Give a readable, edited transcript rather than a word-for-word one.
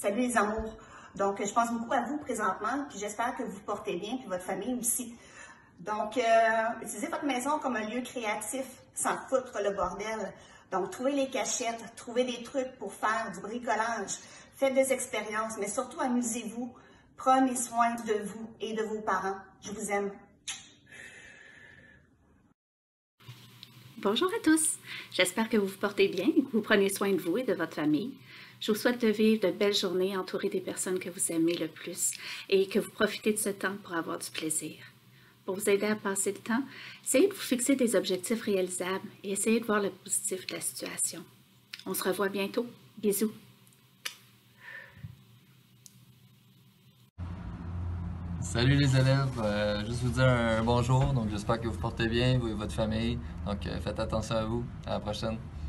Salut les amours. Donc, je pense beaucoup à vous présentement, puis j'espère que vous vous portez bien, puis votre famille aussi. Donc, utilisez votre maison comme un lieu créatif, sans foutre le bordel. Donc, trouvez les cachettes, trouvez des trucs pour faire du bricolage, faites des expériences, mais surtout amusez-vous. Prenez soin de vous et de vos parents. Je vous aime. Bonjour à tous, j'espère que vous vous portez bien et que vous prenez soin de vous et de votre famille. Je vous souhaite de vivre de belles journées entourées des personnes que vous aimez le plus et que vous profitez de ce temps pour avoir du plaisir. Pour vous aider à passer le temps, essayez de vous fixer des objectifs réalisables et essayez de voir le positif de la situation. On se revoit bientôt. Bisous! Salut les élèves, juste vous dire un bonjour, donc j'espère que vous portez bien, vous et votre famille, donc faites attention à vous, à la prochaine.